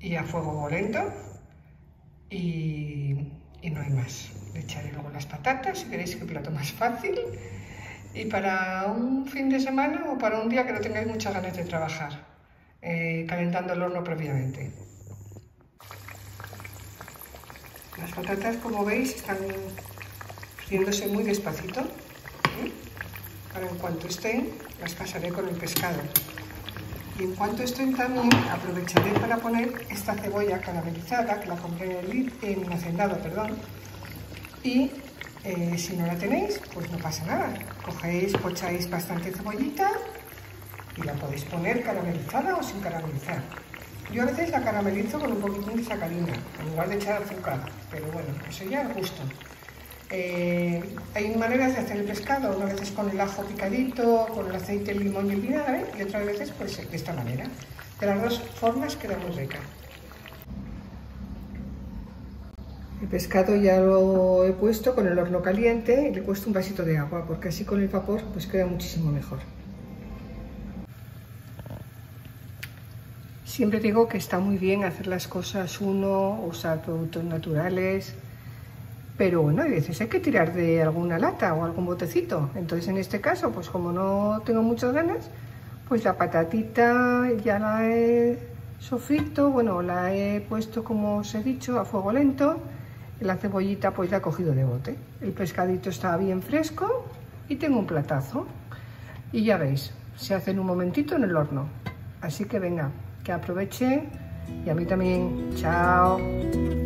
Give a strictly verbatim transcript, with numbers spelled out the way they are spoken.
y a fuego lento y, y no hay más. Le echaré luego las patatas, si queréis, que plato más fácil. Y para un fin de semana o para un día que no tengáis muchas ganas de trabajar, eh, calentando el horno previamente. Las patatas, como veis, están friéndose muy despacito. ¿eh? Ahora, en cuanto estén, las pasaré con el pescado. Y en cuanto estén también, aprovecharé para poner esta cebolla caramelizada, que la compré en el, en Hacendado, perdón. Y eh, si no la tenéis, pues no pasa nada. Cogéis, pocháis bastante cebollita y la podéis poner caramelizada o sin caramelizar. Yo a veces la caramelizo con un poquitín de sacarina, en lugar de echar azúcar, pero bueno, eso ya es justo. Eh, hay maneras de hacer el pescado, una vez con el ajo picadito, con el aceite, el limón y el vinagre, y otras veces pues de esta manera. De las dos formas queda muy rica. El pescado ya lo he puesto con el horno caliente y le he puesto un vasito de agua, porque así con el vapor pues queda muchísimo mejor. Siempre digo que está muy bien hacer las cosas uno, usar productos naturales, pero bueno, a veces hay que tirar de alguna lata o algún botecito. Entonces en este caso, pues como no tengo muchas ganas, pues la patatita ya la he sofrito, bueno, la he puesto como os he dicho a fuego lento. La cebollita pues la he cogido de bote. El pescadito está bien fresco y tengo un platazo. Y ya veis, se hace en un momentito en el horno. Así que venga, que aproveche y a mí también. Chao.